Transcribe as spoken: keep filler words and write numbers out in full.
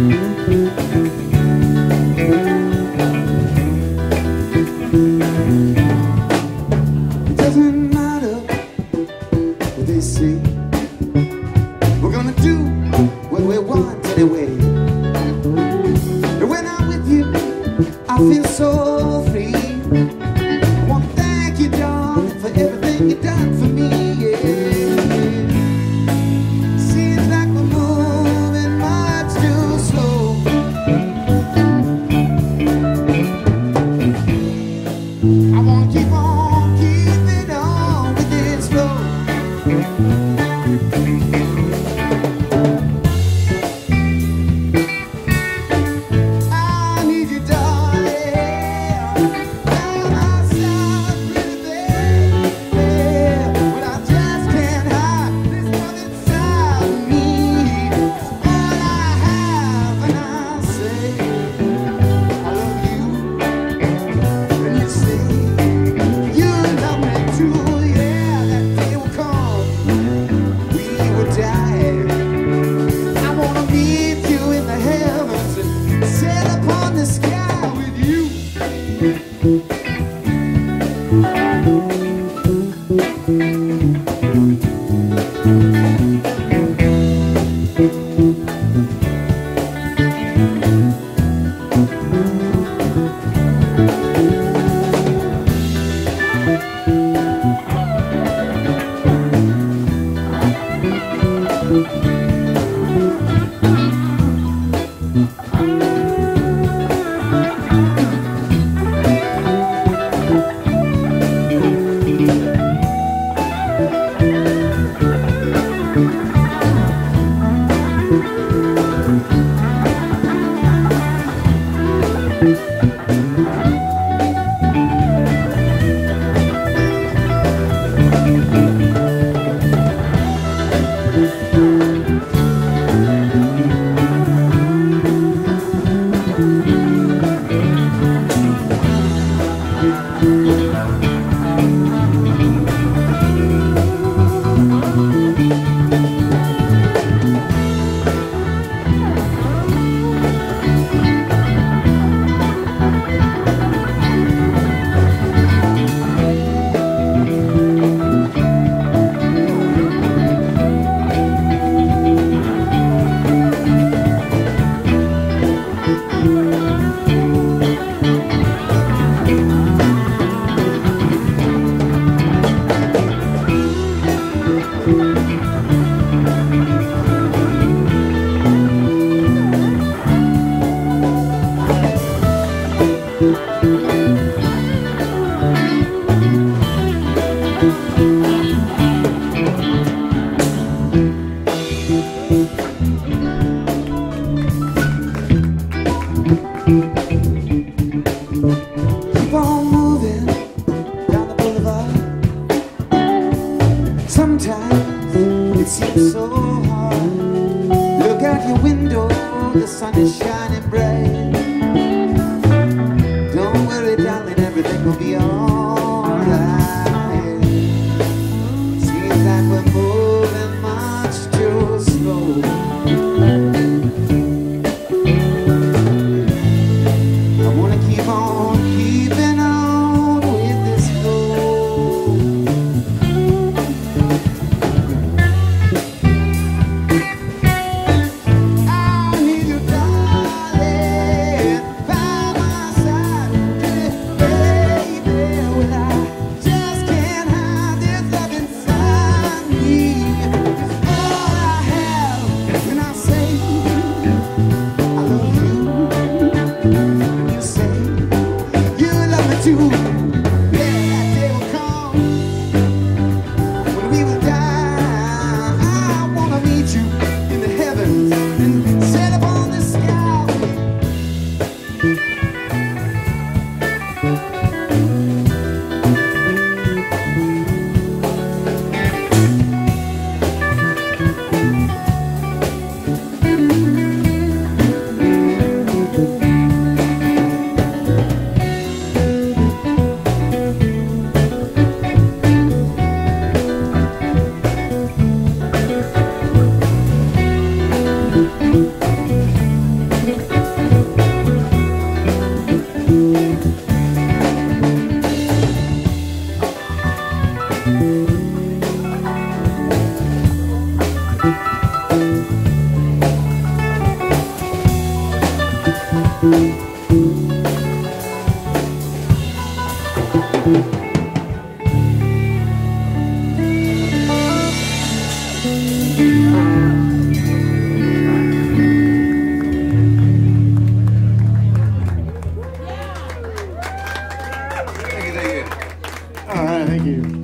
It doesn't matter what they say. We're gonna do what we want anyway. And when I'm with you, I feel so free. I wanna thank you, darling, for everything you've done for me. Yeah. Seems like we're moving much too slow. I wanna keep on keeping on with this flow. I need you, darling, by my side, pretty baby. But I just can't hide this love inside of me. It's all I have, and I say I love you, and you say you love me too. Yeah, that day will come, we will die. I wanna meet you in the heavens and sail upon the sky with you. Keep on moving down the boulevard. Sometimes it seems so hard. Look out your window, the sun is shining bright. Don't worry, darling, everything will be alright. Seems like we're moving much too slow. I wanna keep on keeping on with this flow. I need you, darling. All right, thank you.